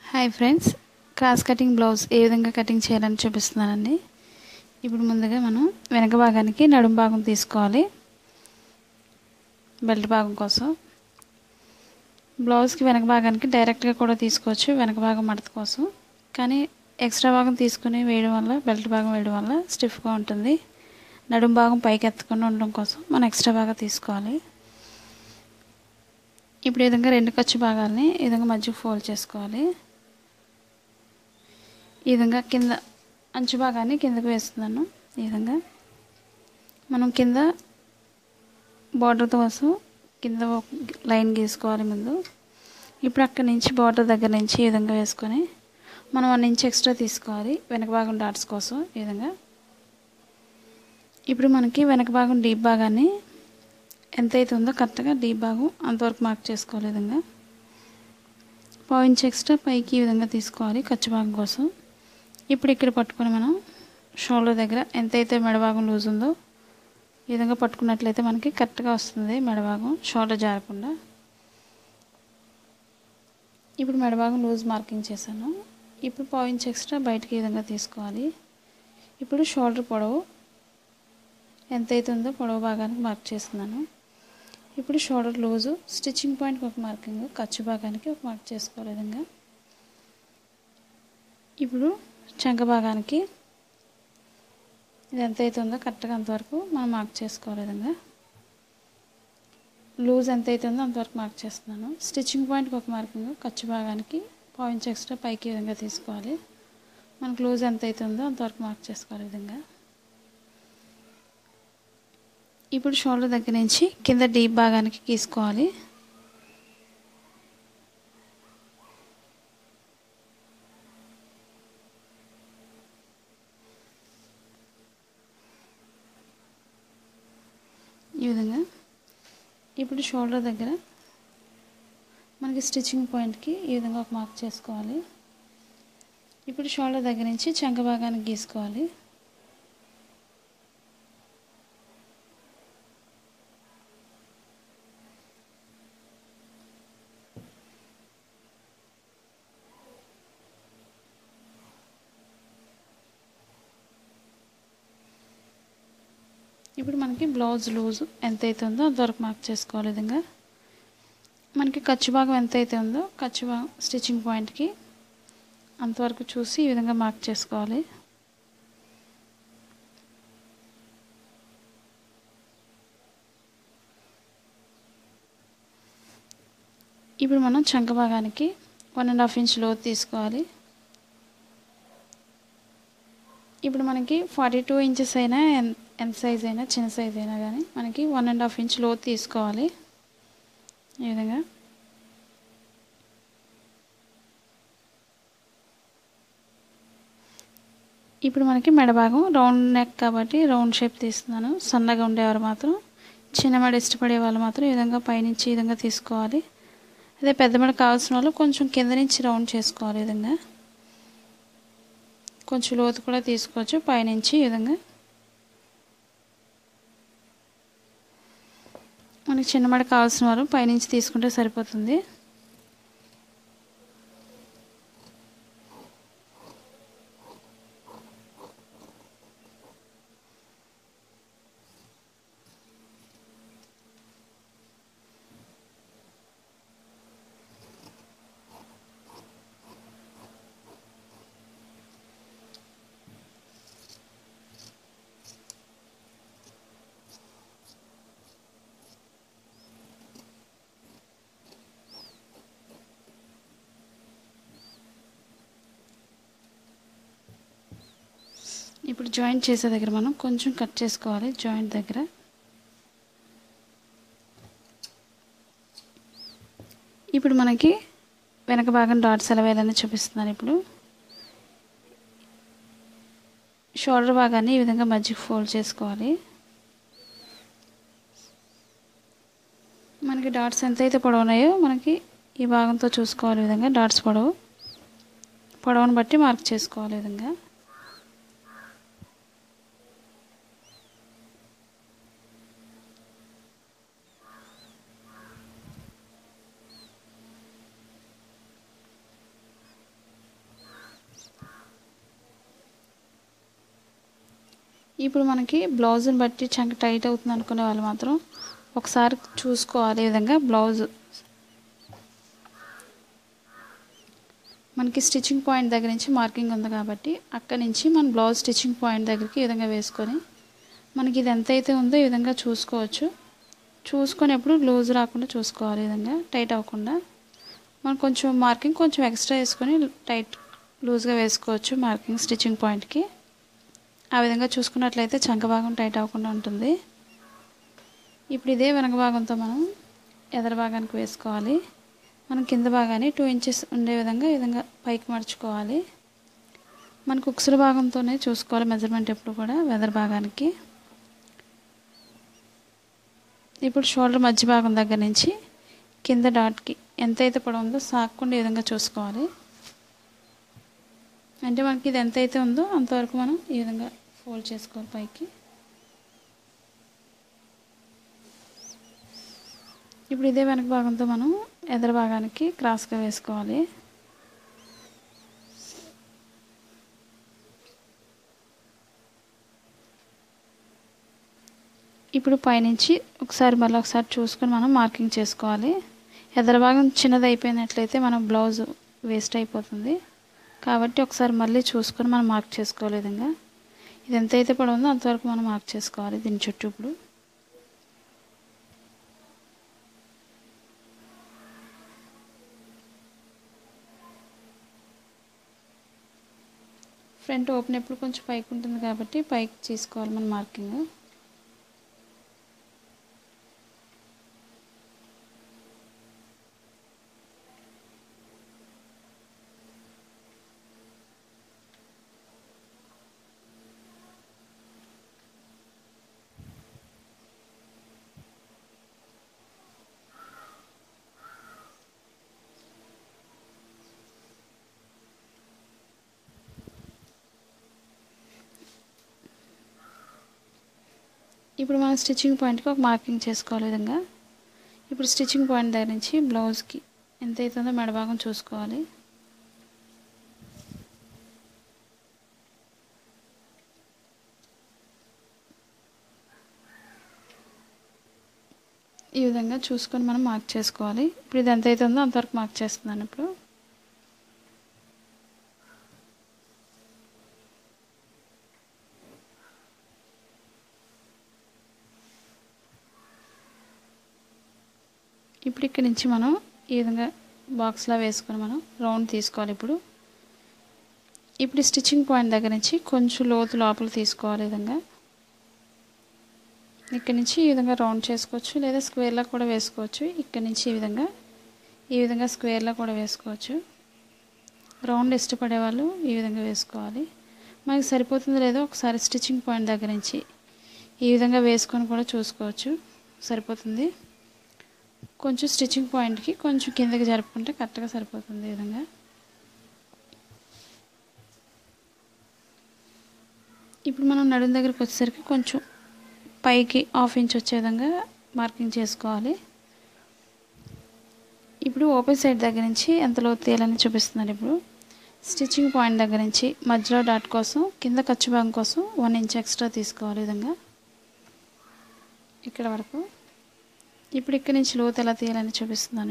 Hi friends, cross cutting blouse ఏ విధంగా cutting చేయాలని చూపిస్తున్నానండి. ఇప్పుడు ముందుగా మనం వెనక భాగానికి నడుం భాగం తీసుకోవాలి. బెల్ట్ భాగం కోసం బ్లౌజ్కి వెనక భాగానికి డైరెక్ట్గా కూడా తీసుకోవచ్చు, వెనక భాగం మడత కోసం. కానీ ఎక్స్ట్రా భాగం తీసుకుని వేయడం వల్ల, బెల్ట్ భాగం వేయడం వల్ల స్టిఫ్గా ఉంటుంది. నడుం భాగం పైకి ఎత్తకుండా ఉండడం కోసం మనం ఎక్స్ట్రా భాగం తీసుకోవాలి. ఇప్పుడు ఈ విధంగా రెండు ఖర్చు భాగాలని ఈ విధంగా మధ్యకు ఫోల్డ్ చేసుకోవాలి. ఈ విధంగా కింద అంచు భాగాన్ని కిందకు వేస్తున్నాను. ఈ విధంగా మనం కింద బార్డర్ కోసం కింద లైన్ గీసుకోవాలి ముందు. ఇప్పుడు అక్కడి నుంచి బార్డర్ దగ్గర నుంచి ఈ విధంగా వేసుకొని మనం 1 ఇంచ్ ఎక్స్ట్రా తీసుకోవాలి వెనక భాగం డాట్స్ కోసం. ఈ విధంగా ఇప్పుడు మనకి వెనక భాగం డీప్ భాగాన్ని ఎంత అయితే ఉందో కరెక్ట్గా డీప్ భాగం అంతవరకు మార్క్ చేసుకోవాలి. ఈ విధంగా 1/2 ఇంచ్ ఎక్స్ట్రా పైకి ఈ విధంగా తీసుకోవాలి ఖర్చు భాగం కోసం. ఇప్పుడు ఇక్కడ పట్టుకొని మనం షోల్డర్ దగ్గర ఎంతైతే మెడభాగం లూజ్ ఉందో ఈ విధంగా పట్టుకున్నట్లయితే మనకి కరెక్ట్గా వస్తుంది మెడభాగం, షోల్డర్ జారకుండా. ఇప్పుడు మెడభాగం లూజ్ మార్కింగ్ చేశాను. ఇప్పుడు 1/2 ఇంచ్ ఎక్స్ట్రా బయటికి ఈ విధంగా తీసుకోవాలి. ఇప్పుడు షోల్డర్ పొడవు ఎంతైతే ఉందో పొడవు భాగానికి మార్క్ చేస్తున్నాను. ఇప్పుడు షోల్డర్ లూజు, స్టిచ్చింగ్ పాయింట్కి ఒక మార్కింగ్, ఖర్చు భాగానికి ఒక మార్క్ చేసుకోవాలి. విధంగా ఇప్పుడు చంక భాగానికి ఇది ఎంతైతే ఉందో కరెక్ట్గా అంతవరకు మనం మార్క్ చేసుకోవాలి. విధంగా లూజ్ ఎంతైతే ఉందో అంతవరకు మార్క్ చేస్తున్నాను. స్టిచ్చింగ్ పాయింట్కి ఒక మార్కింగ్, ఖర్చు భాగానికి 1/2 ఇంచ్ ఎక్స్ట్రా పైకి ఈ విధంగా తీసుకోవాలి. మనకు లూజ్ ఎంతైతే ఉందో అంతవరకు మార్క్ చేసుకోవాలి. విధంగా ఇప్పుడు షోల్డర్ దగ్గర నుంచి కింద డీప్ భాగానికి గీసుకోవాలి. ఈ విధంగా ఇప్పుడు షోల్డర్ దగ్గర మనకి స్టిచ్చింగ్ పాయింట్కి ఈ విధంగా ఒక మార్క్ చేసుకోవాలి. ఇప్పుడు షోల్డర్ దగ్గర నుంచి చంక భాగానికి గీసుకోవాలి. ఇప్పుడు మనకి బ్లౌజ్ లూజ్ ఎంతైతే ఉందో అంతవరకు మార్క్ చేసుకోవాలి. విధంగా మనకి ఖర్చు భాగం ఎంతైతే ఉందో ఖర్చు భాగం స్టిచ్చింగ్ పాయింట్కి అంతవరకు చూసి ఈ విధంగా మార్క్ చేసుకోవాలి. ఇప్పుడు మనం చంక భాగానికి 1.5 ఇంచ్ లోతు తీసుకోవాలి. ఇప్పుడు మనకి 42 ఇంచెస్ అయినా ఎంత సైజ్ అయినా, చిన్న సైజ్ అయినా కానీ మనకి 1.5 ఇంచ్ లోతు తీసుకోవాలి. ఈ విధంగా ఇప్పుడు మనకి మెడ భాగం రౌండ్ నెక్ కాబట్టి రౌండ్ షేప్ తీస్తున్నాను. సన్నగా ఉండేవారు మాత్రం, చిన్న మెడ ఇష్టపడే వాళ్ళు మాత్రం ఈ విధంగా పైనుంచి ఈ విధంగా తీసుకోవాలి. అదే పెద్ద మెడ కావాల్సిన వాళ్ళు కొంచెం కింద నుంచి రౌండ్ చేసుకోవాలి. ఈ విధంగా కొంచెం లోతు కూడా తీసుకోవచ్చు పైనుంచి. ఈ విధంగా మనకి చిన్న మెడ కావాల్సిన వారు పైనుంచి తీసుకుంటే సరిపోతుంది. ఇప్పుడు జాయింట్ చేసే దగ్గర మనం కొంచెం కట్ చేసుకోవాలి. జాయింట్ దగ్గర ఇప్పుడు మనకి వెనక భాగం డాట్స్ ఎలా వేయాలని చూపిస్తున్నాను. ఇప్పుడు షోల్డర్ భాగాన్ని ఈ విధంగా మధ్యకి ఫోల్డ్ చేసుకోవాలి. మనకి డాట్స్ ఎంతైతే పొడవు ఉన్నాయో మనకి ఈ భాగంతో చూసుకోవాలి. ఈ విధంగా డాట్స్ పొడవును బట్టి మార్క్ చేసుకోవాలి. ఈ విధంగా ఇప్పుడు మనకి బ్లౌజ్ని బట్టి చంక టైట్ అవుతుంది అనుకునే వాళ్ళు మాత్రం ఒకసారి చూసుకోవాలి. ఈ విధంగా బ్లౌజ్ మనకి స్టిచ్చింగ్ పాయింట్ దగ్గర నుంచి మార్కింగ్ ఉంది కాబట్టి అక్కడి నుంచి మన బ్లౌజ్ స్టిచ్చింగ్ పాయింట్ దగ్గరికి ఈ విధంగా వేసుకొని మనకి ఇది ఎంత అయితే ఉందో ఈ విధంగా చూసుకోవచ్చు. చూసుకొని ఎప్పుడు లూజ్ రాకుండా చూసుకోవాలి. ఈ విధంగా టైట్ అవ్వకుండా మనం కొంచెం మార్కింగ్ కొంచెం ఎక్స్ట్రా వేసుకొని టైట్ లూజ్గా వేసుకోవచ్చు మార్కింగ్ స్టిచ్చింగ్ పాయింట్కి. ఆ విధంగా చూసుకున్నట్లయితే చంక భాగం టైట్ అవ్వకుండా ఉంటుంది. ఇప్పుడు ఇదే వెనక భాగంతో మనం ఎదర భాగానికి వేసుకోవాలి. మనం కింద భాగాన్ని 2 ఇంచెస్ ఉండే విధంగా ఈ విధంగా పైకి మడుచుకోవాలి. మనకు ఉక్సుల భాగంతోనే చూసుకోవాలి మెజర్మెంట్ ఎప్పుడు కూడా వెదర్ భాగానికి. ఇప్పుడు షోల్డర్ మధ్య భాగం దగ్గర నుంచి కింద డాట్కి ఎంతైతే పొడవు ఉందో సాగకుండా ఈ విధంగా చూసుకోవాలి. అంటే మనకి ఇది ఎంతైతే ఉందో అంతవరకు మనం ఈ విధంగా ఫోల్డ్ చేసుకోవాలి పైకి. ఇప్పుడు ఇదే వెనక భాగంతో మనం ఎదర భాగానికి క్రాస్గా వేసుకోవాలి. ఇప్పుడు పైనుంచి మళ్ళీ ఒకసారి చూసుకొని మనం మార్కింగ్ చేసుకోవాలి. ఎదర భాగం చిన్నది అయిపోయినట్లయితే మనం బ్లౌజ్ వేస్ట్ అయిపోతుంది కాబట్టి ఒకసారి మళ్ళీ చూసుకొని మనం మార్క్ చేసుకోవాలి. విధంగా ఇది ఎంతైతే పొడవు ఉందో అంతవరకు మనం మార్క్ చేసుకోవాలి దీని చుట్టూ. ఇప్పుడు ఫ్రంట్ ఓపెన్ ఎప్పుడు కొంచెం పైకి ఉంటుంది కాబట్టి పైకి చేసుకోవాలి మన మార్కింగ్. ఇప్పుడు మనం స్టిచ్చింగ్ పాయింట్కి ఒక మార్కింగ్ చేసుకోవాలి. విధంగా ఇప్పుడు స్టిచ్చింగ్ పాయింట్ దగ్గర నుంచి బ్లౌజ్కి ఎంత అవుతుందో మెడ భాగం చూసుకోవాలి. ఈ విధంగా చూసుకొని మనం మార్క్ చేసుకోవాలి. ఇప్పుడు ఇది ఎంత అవుతుందో అంతవరకు మార్క్ చేస్తున్నాను. ఇప్పుడు ఇక్కడి నుంచి మనం ఈ విధంగా బాక్స్లా వేసుకొని మనం రౌండ్ తీసుకోవాలి. ఇప్పుడు స్టిచ్చింగ్ పాయింట్ దగ్గర నుంచి కొంచెం లోతు లోపల తీసుకోవాలి. విధంగా ఇక్కడి నుంచి ఈ విధంగా రౌండ్ చేసుకోవచ్చు లేదా స్క్వేర్లా కూడా వేసుకోవచ్చు. ఇక్కడి నుంచి ఈ విధంగా స్క్వేర్లా కూడా వేసుకోవచ్చు. రౌండ్ ఇష్టపడే వాళ్ళు ఈ విధంగా వేసుకోవాలి. మనకి సరిపోతుందో లేదో ఒకసారి స్టిచ్చింగ్ పాయింట్ దగ్గర నుంచి ఈ విధంగా వేసుకొని కూడా చూసుకోవచ్చు సరిపోతుంది. కొంచెం స్టిచ్చింగ్ పాయింట్కి కొంచెం కిందకి జరుపుకుంటే కరెక్ట్గా సరిపోతుంది. ఈ విధంగా ఇప్పుడు మనం నడుం దగ్గరికి వచ్చేసరికి కొంచెం పైకి 1/2 ఇంచ్ వచ్చే విధంగా మార్కింగ్ చేసుకోవాలి. ఇప్పుడు ఓపెన్ సైడ్ దగ్గర నుంచి ఎంత లోతు తీయాలని చూపిస్తున్నాను. ఇప్పుడు స్టిచ్చింగ్ పాయింట్ దగ్గర నుంచి మధ్యలో డాట్ కోసం కింద ఖర్చు భాగం కోసం 1 ఇంచ్ ఎక్స్ట్రా తీసుకోవాలి. విధంగా ఇక్కడ వరకు. ఇప్పుడు ఇక్కడి నుంచి లోతు ఎలా తీయాలని చూపిస్తున్నాను.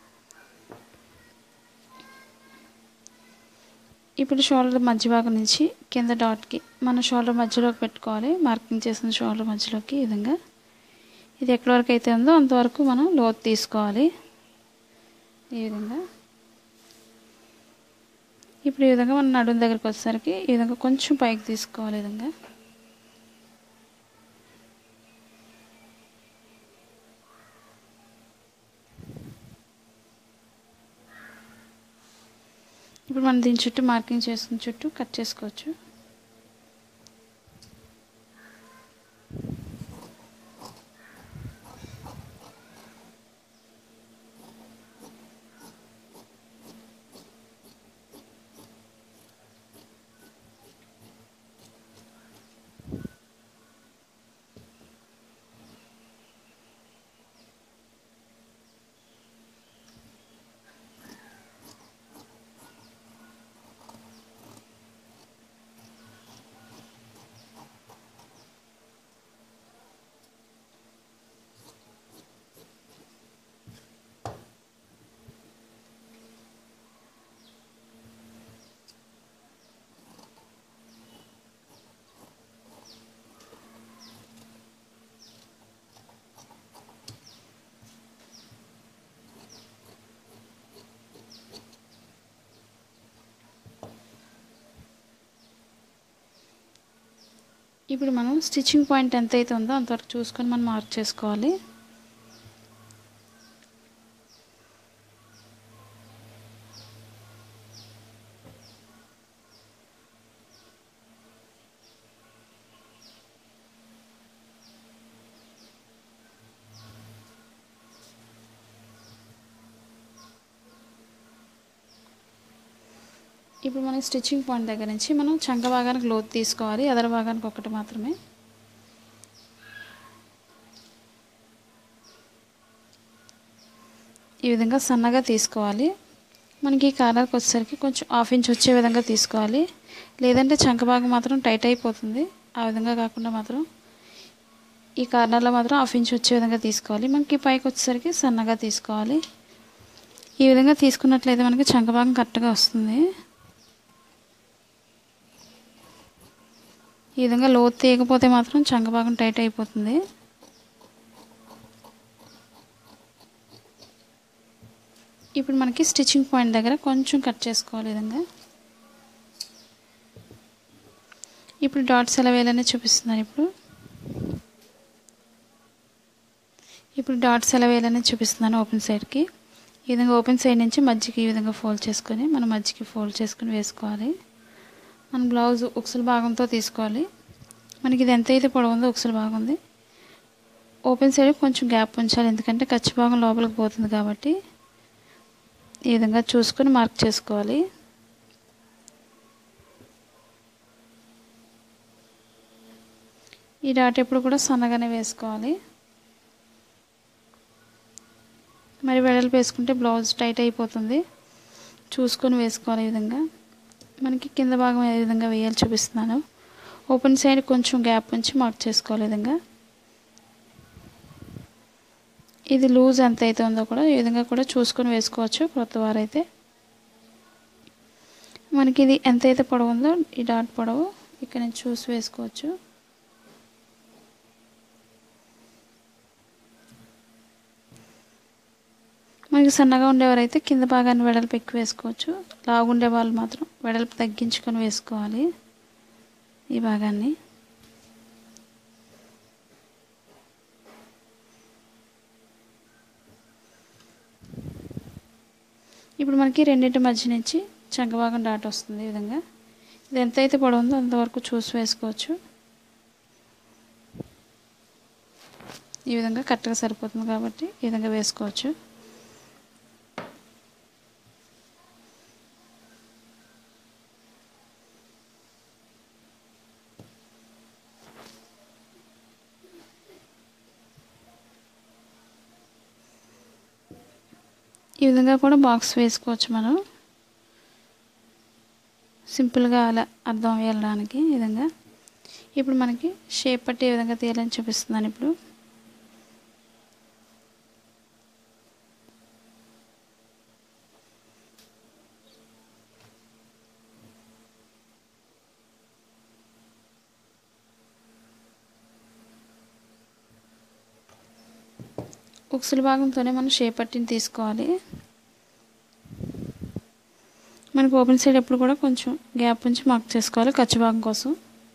ఇప్పుడు షోల్డర్ మధ్య భాగం నుంచి కింద డాట్కి మన షోల్డర్ మధ్యలోకి పెట్టుకోవాలి. మార్కింగ్ చేసిన షోల్డర్ మధ్యలోకి ఈ విధంగా. ఇది ఎక్కడి వరకు అయితే ఉందో అంతవరకు మనం లోతు తీసుకోవాలి. ఈ విధంగా ఇప్పుడు ఈ విధంగా మన నడుం దగ్గరికి వచ్చేసరికి ఈ విధంగా కొంచెం పైకి తీసుకోవాలి. ఈ విధంగా ఇప్పుడు మనం దీని చుట్టూ మార్కింగ్ చేసుకుని చుట్టూ కట్ చేసుకోవచ్చు. ఇప్పుడు మనం స్టిచ్చింగ్ పాయింట్ ఎంత అయితే ఉందో అంతవరకు చూసుకొని మనం మార్క్ చేసుకోవాలి. ఇప్పుడు మనం స్టిచ్చింగ్ పాయింట్ దగ్గర నుంచి మనం చంక భాగానికి లోతు తీసుకోవాలి, ఎదర భాగానికి ఒకటి మాత్రమే. ఈ విధంగా సన్నగా తీసుకోవాలి. మనకి ఈ కార్నర్కి వచ్చేసరికి కొంచెం 1/2 ఇంచ్ వచ్చే విధంగా తీసుకోవాలి, లేదంటే చంక భాగం మాత్రం టైట్ అయిపోతుంది. ఆ విధంగా కాకుండా మాత్రం ఈ కార్నర్లో మాత్రం 1/2 ఇంచ్ వచ్చే విధంగా తీసుకోవాలి. మనకి పైకి వచ్చేసరికి సన్నగా తీసుకోవాలి. ఈ విధంగా తీసుకున్నట్లయితే మనకి చంక భాగం కరెక్ట్గా వస్తుంది. ఈ విధంగా లోతు తీయకపోతే మాత్రం చంక భాగం టైట్ అయిపోతుంది. ఇప్పుడు మనకి స్టిచ్చింగ్ పాయింట్ దగ్గర కొంచెం కట్ చేసుకోవాలి ఈ విధంగా. ఇప్పుడు డాట్స్ ఎలా వేయాలని చూపిస్తున్నాను. ఇప్పుడు డాట్స్ ఎలా వేయాలని చూపిస్తున్నాను ఓపెన్ సైడ్కి. ఈ విధంగా ఓపెన్ సైడ్ నుంచి మధ్యకి ఈ విధంగా ఫోల్డ్ చేసుకొని మనం మధ్యకి ఫోల్డ్ చేసుకొని వేసుకోవాలి. మన బ్లౌజ్ ఉక్సుల భాగంతో తీసుకోవాలి. మనకి ఇది ఎంత అయితే పొడవు ఉందో ఉక్సుల భాగం ఉంది, ఓపెన్ సైడ్ కొంచెం గ్యాప్ ఉంచాలి, ఎందుకంటే ఖర్చు భాగం లోపలికి పోతుంది కాబట్టి. ఈ విధంగా చూసుకొని మార్క్ చేసుకోవాలి. ఈ డాట్ ఎప్పుడు కూడా సన్నగానే వేసుకోవాలి. మరి వెడల్పు వేసుకుంటే బ్లౌజ్ టైట్ అయిపోతుంది, చూసుకొని వేసుకోవాలి. ఈ విధంగా మనకి కింద భాగం ఏ విధంగా వేయాలి చూపిస్తున్నాను. ఓపెన్ సైడ్ కొంచెం గ్యాప్ ఉంచి మార్క్ చేసుకోవాలి. ఈ విధంగా ఇది లూజ్ ఎంత అయితే ఉందో కూడా ఈ విధంగా కూడా చూసుకొని వేసుకోవచ్చు. కొత్త వారైతే మనకి ఇది ఎంత అయితే పొడవు ఉందో ఈ డాట్ పొడవు ఇక్కడ నుంచి చూసి వేసుకోవచ్చు. మనకి సన్నగా ఉండేవారైతే కింద భాగాన్ని వెడల్పు ఎక్కువ వేసుకోవచ్చు, లాగుండే వాళ్ళు మాత్రం వెడల్పు తగ్గించుకొని వేసుకోవాలి ఈ భాగాన్ని. ఇప్పుడు మనకి రెండింటి మధ్య నుంచి చంక భాగం డాట్ వస్తుంది. ఈ విధంగా ఇది ఎంత అయితే పొడవు ఉందో అంతవరకు చూసి వేసుకోవచ్చు. ఈ విధంగా కరెక్ట్గా సరిపోతుంది కాబట్టి ఈ విధంగా వేసుకోవచ్చు. ఈ విధంగా కూడా బాక్స్ వేసుకోవచ్చు మనం, సింపుల్గా అలా అర్థం వేయడానికి. ఈ విధంగా ఇప్పుడు మనకి షేప్ పట్టి ఏ విధంగా తీయాలని చూపిస్తున్నాను. ఇప్పుడు ఉక్సుల భాగంతోనే మనం షేప్ పట్టిని తీసుకోవాలి. మనకు ఓపెన్ సైడ్ ఎప్పుడు కూడా కొంచెం గ్యాప్ ఉంచి మార్క్ చేసుకోవాలి ఖర్చు భాగం కోసం.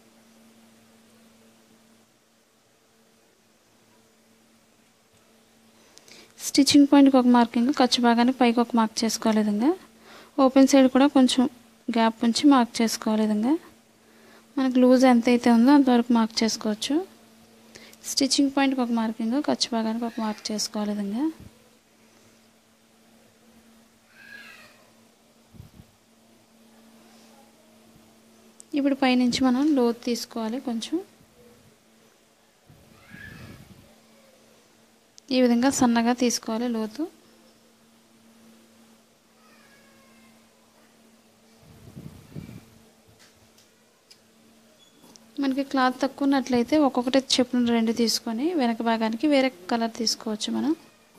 స్టిచ్చింగ్ పాయింట్కి ఒక మార్కింగ్, ఖర్చు భాగానికి పైకి ఒక మార్క్ చేసుకోవాలి. విధంగా ఓపెన్ సైడ్ కూడా కొంచెం గ్యాప్ ఉంచి మార్క్ చేసుకోవాలి. విధంగా మనకు లూజ్ ఎంత అయితే ఉందో అంతవరకు మార్క్ చేసుకోవచ్చు. స్టిచ్చింగ్ పాయింట్కి ఒక మార్కింగ్, ఖర్చు భాగానికి ఒక మార్క్ చేసుకోవాలి. విధంగా ఇప్పుడు పైనుంచి మనం లోతు తీసుకోవాలి కొంచెం. ఈ విధంగా సన్నగా తీసుకోవాలి లోతు. మనకి క్లాత్ తక్కువ ఉన్నట్లయితే ఒక్కొక్కటి చెప్పున 2 తీసుకొని వెనక భాగానికి వేరే కలర్ తీసుకోవచ్చు మనం.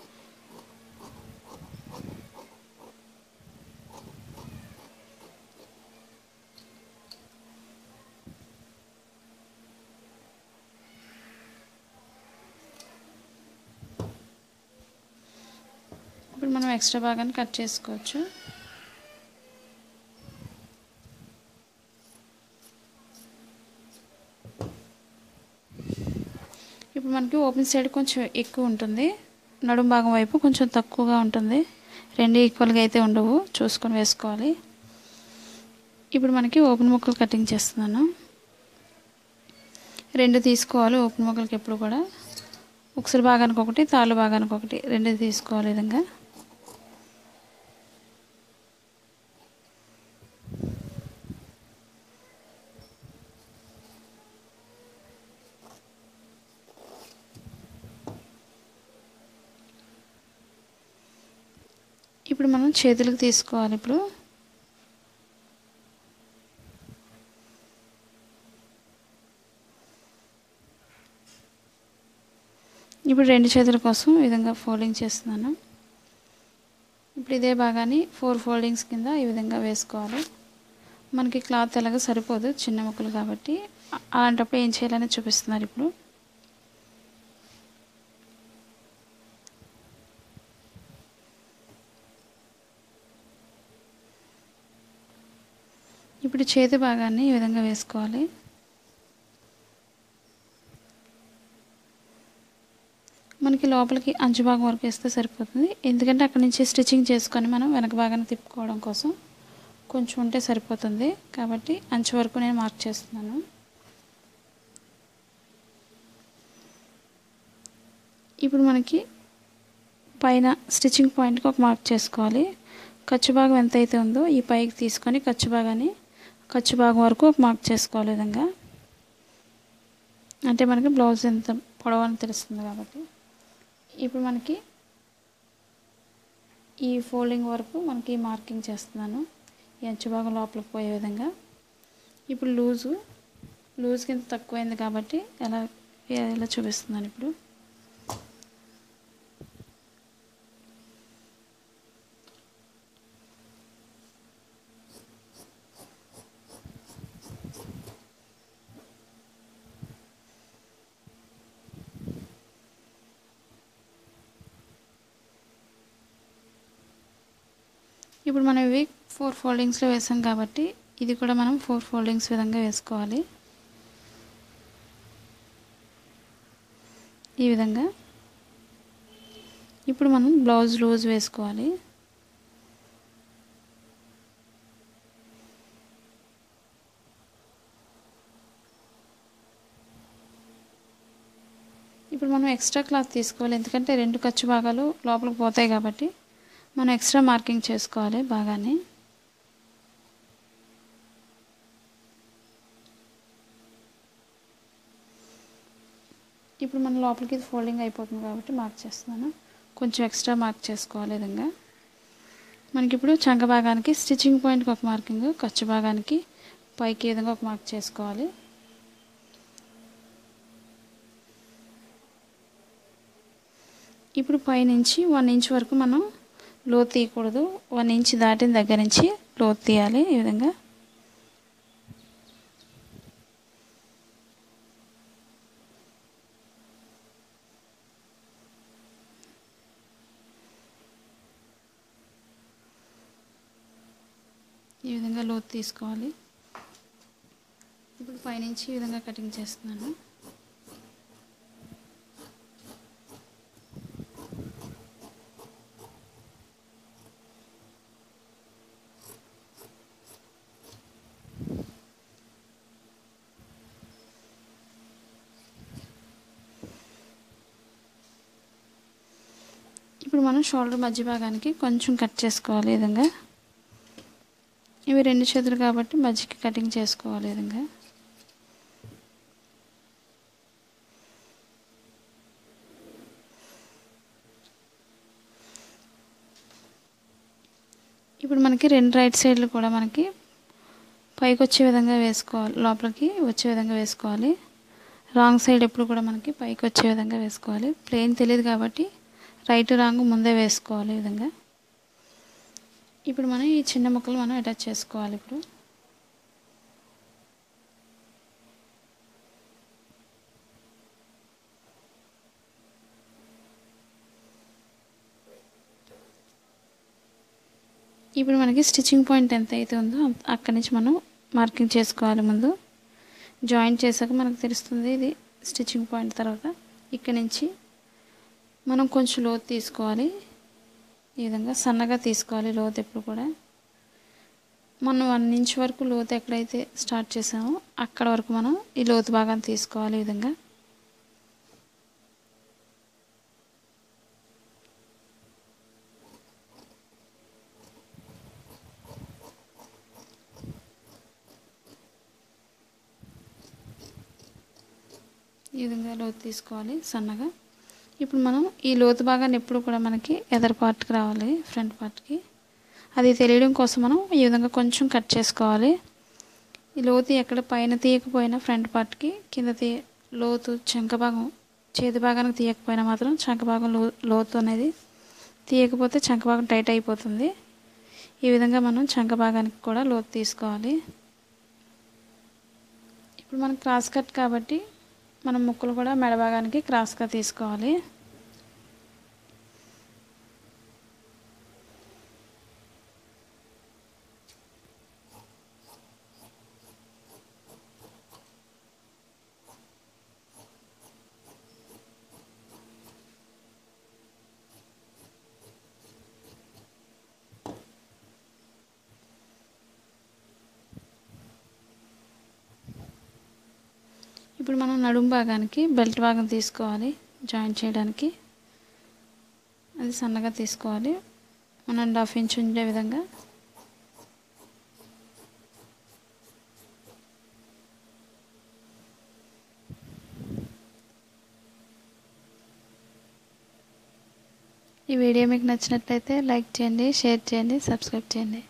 ఇప్పుడు మనం ఎక్స్ట్రా భాగాన్ని కట్ చేసుకోవచ్చు. ఇప్పుడు మనకి ఓపెన్ సైడ్ కొంచెం ఎక్కువ ఉంటుంది, నడుం భాగం వైపు కొంచెం తక్కువగా ఉంటుంది. రెండు ఈక్వల్గా అయితే ఉండవు, చూసుకొని వేసుకోవాలి. ఇప్పుడు మనకి ఓపెన్ ముక్కలు కటింగ్ చేస్తున్నాను. రెండు తీసుకోవాలి ఓపెన్ ముక్కలకి ఎప్పుడు కూడా. ఉక్సులు భాగానికి ఒకటి, తాళ్ళు భాగానికి ఒకటి, రెండు తీసుకోవాలి ఈ విధంగా. ఇప్పుడు మనం చేతులకు తీసుకోవాలి. ఇప్పుడు రెండు చేతుల కోసం ఈ విధంగా ఫోల్డింగ్ చేస్తున్నాను. ఇప్పుడు ఇదే భాగాన్ని 4 ఫోల్డింగ్స్ కింద ఈ విధంగా వేసుకోవాలి. మనకి క్లాత్ ఎలాగో సరిపోదు, చిన్న ముక్కలు కాబట్టి. అలాంటప్పుడు ఏం చేయాలని చూపిస్తున్నారు ఇప్పుడు. ఇప్పుడు చేతి భాగాన్ని ఈ విధంగా వేసుకోవాలి. మనకి లోపలికి అంచు భాగం వరకు వేస్తే సరిపోతుంది, ఎందుకంటే అక్కడి నుంచి స్టిచ్చింగ్ చేసుకొని మనం వెనక భాగాన్ని తిప్పుకోవడం కోసం కొంచెం ఉంటే సరిపోతుంది. కాబట్టి అంచు వరకు నేను మార్క్ చేస్తున్నాను. ఇప్పుడు మనకి పైన స్టిచ్చింగ్ పాయింట్కి ఒక మార్క్ చేసుకోవాలి. ఖర్చు భాగం ఎంత అయితే ఉందో ఈ పైకి తీసుకొని ఖర్చు భాగం వరకు ఒక మార్క్ చేసుకోవాలి విధంగా. అంటే మనకి బ్లౌజ్ ఎంత పొడవు అని తెలుస్తుంది కాబట్టి. ఇప్పుడు మనకి ఈ ఫోల్డింగ్ వరకు మనకి మార్కింగ్ చేస్తున్నాను, ఈ అంచు భాగం లోపలికి పోయే విధంగా. ఇప్పుడు లూజ్ కింద తక్కువైంది కాబట్టి ఎలా చూపిస్తున్నాను ఇప్పుడు. ఇప్పుడు మనం ఇవి 4 ఫోల్డింగ్స్లో వేసాం కాబట్టి ఇది కూడా మనం 4 ఫోల్డింగ్స్ విధంగా వేసుకోవాలి. ఈ విధంగా. ఇప్పుడు మనం బ్లౌజ్ లూజ్ వేసుకోవాలి. ఇప్పుడు మనం ఎక్స్ట్రా క్లాత్ తీసుకోవాలి, ఎందుకంటే రెండు ఖర్చు భాగాలు లోపలికి పోతాయి కాబట్టి మనం ఎక్స్ట్రా మార్కింగ్ చేసుకోవాలి బాగానే. ఇప్పుడు మన లోపలికి ఫోల్డింగ్ అయిపోతుంది కాబట్టి మార్క్ చేస్తున్నాను. కొంచెం ఎక్స్ట్రా మార్క్ చేసుకోవాలి విధంగా. మనకి ఇప్పుడు చంక భాగానికి స్టిచ్చింగ్ పాయింట్కి ఒక మార్కింగ్, ఖర్చు భాగానికి పైకి ఈ విధంగా ఒక మార్క్ చేసుకోవాలి. ఇప్పుడు పైనుంచి 1 ఇంచ్ వరకు మనం లోతు తీయకూడదు, 1 ఇంచ్ దాటిన దగ్గర నుంచి లోతు తీయాలి ఈ విధంగా. ఈ విధంగా లోతు తీసుకోవాలి. ఇప్పుడు పైనుంచి ఈ విధంగా కటింగ్ చేస్తున్నాను. ఇప్పుడు మనం షోల్డర్ మధ్య భాగానికి కొంచెం కట్ చేసుకోవాలి ఈ విధంగా. ఇవి రెండు చేతులు కాబట్టి మధ్యకి కటింగ్ చేసుకోవాలి ఈ విధంగా. ఇప్పుడు మనకి రెండు రైట్ సైడ్లు కూడా మనకి పైకి వచ్చే విధంగా వేసుకోవాలి, లోపలికి వచ్చే విధంగా వేసుకోవాలి. రాంగ్ సైడ్ ఎప్పుడు కూడా మనకి పైకి వచ్చే విధంగా వేసుకోవాలి. ప్లేన్ తెలియదు కాబట్టి రైట్ రాంగ్ ముందే వేసుకోవాలి ఈ విధంగా. ఇప్పుడు మనం ఈ చిన్న ముక్కలు మనం అటాచ్ చేసుకోవాలి. ఇప్పుడు మనకి స్టిచ్చింగ్ పాయింట్ ఎంత అయితే ఉందో అక్కడి నుంచి మనం మార్కింగ్ చేసుకోవాలి. ముందు జాయింట్ చేశాక మనకు తెలుస్తుంది ఇది స్టిచ్చింగ్ పాయింట్. తర్వాత ఇక్కడ నుంచి మనం కొంచెం లోతు తీసుకోవాలి. ఈ విధంగా సన్నగా తీసుకోవాలి లోతు ఎప్పుడు కూడా. మనం 1 ఇంచ్ వరకు లోతు ఎక్కడైతే స్టార్ట్ చేసామో అక్కడ వరకు మనం ఈ లోతు భాగాన్ని తీసుకోవాలి. ఈ విధంగా లోతు తీసుకోవాలి సన్నగా. ఇప్పుడు మనం ఈ లోతు భాగాన్ని ఎప్పుడు కూడా మనకి ఎదర్ పార్ట్కి రావాలి, ఫ్రంట్ పార్ట్కి. అది తెలియడం కోసం మనం ఈ విధంగా కొంచెం కట్ చేసుకోవాలి. ఈ లోతు ఎక్కడ పైన తీయకపోయినా ఫ్రంట్ పార్ట్కి, కింద లోతు చంక భాగం చేతి భాగానికి తీయకపోయినా మాత్రం చంక భాగం లోతు అనేది తీయకపోతే చంక భాగం టైట్ అయిపోతుంది. ఈ విధంగా మనం చంక భాగానికి కూడా లోతు తీసుకోవాలి. ఇప్పుడు మనం క్రాస్ కట్ కాబట్టి మనం ముక్కలు కూడా మెడ భాగానికి క్రాస్గా తీసుకోవాలి. ఇప్పుడు మనం నడుము భాగానికి బెల్ట్ భాగం తీసుకోవాలి. జాయింట్ చేయడానికి అది సన్నగా తీసుకోవాలి. 1.5 ఇంచ్ ఉండే విధంగా ఈ వీడియో మీకు నచ్చినట్లయితే లైక్ చేయండి, షేర్ చేయండి, సబ్స్క్రైబ్ చేయండి.